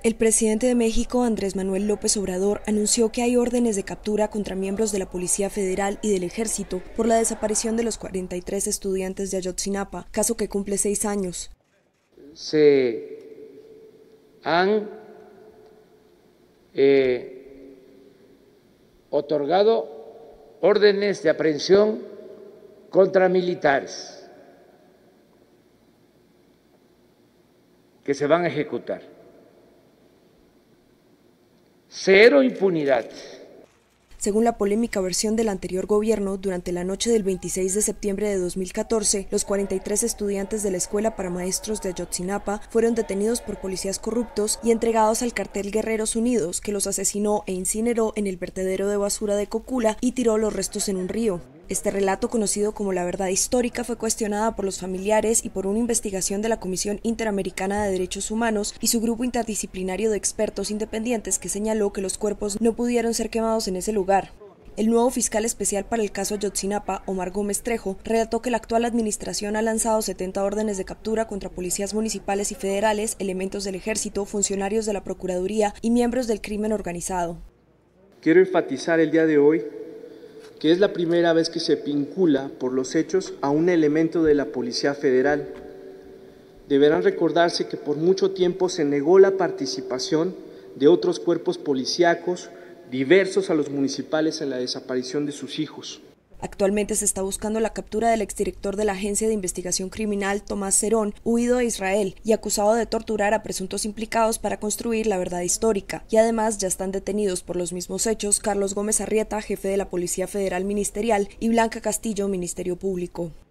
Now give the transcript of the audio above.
El presidente de México, Andrés Manuel López Obrador, anunció que hay órdenes de captura contra miembros de la Policía Federal y del Ejército por la desaparición de los 43 estudiantes de Ayotzinapa, caso que cumple 6 años. Se han otorgado órdenes de aprehensión contra militares que se van a ejecutar. Cero impunidad. Según la polémica versión del anterior gobierno, durante la noche del 26 de septiembre de 2014, los 43 estudiantes de la Escuela para Maestros de Ayotzinapa fueron detenidos por policías corruptos y entregados al cartel Guerreros Unidos, que los asesinó e incineró en el vertedero de basura de Cocula y tiró los restos en un río. Este relato, conocido como la verdad histórica, fue cuestionada por los familiares y por una investigación de la Comisión Interamericana de Derechos Humanos y su grupo interdisciplinario de expertos independientes que señaló que los cuerpos no pudieron ser quemados en ese lugar. El nuevo fiscal especial para el caso Ayotzinapa, Omar Gómez Trejo, relató que la actual administración ha lanzado 70 órdenes de captura contra policías municipales y federales, elementos del Ejército, funcionarios de la Procuraduría y miembros del crimen organizado. Quiero enfatizar el día de hoy que es la primera vez que se vincula por los hechos a un elemento de la Policía Federal. Deberán recordarse que por mucho tiempo se negó la participación de otros cuerpos policíacos diversos a los municipales en la desaparición de sus hijos. Actualmente se está buscando la captura del exdirector de la Agencia de Investigación Criminal, Tomás Cerón, huido de Israel y acusado de torturar a presuntos implicados para construir la verdad histórica. Y además ya están detenidos por los mismos hechos Carlos Gómez Arrieta, jefe de la Policía Federal Ministerial, y Blanca Castillo, Ministerio Público.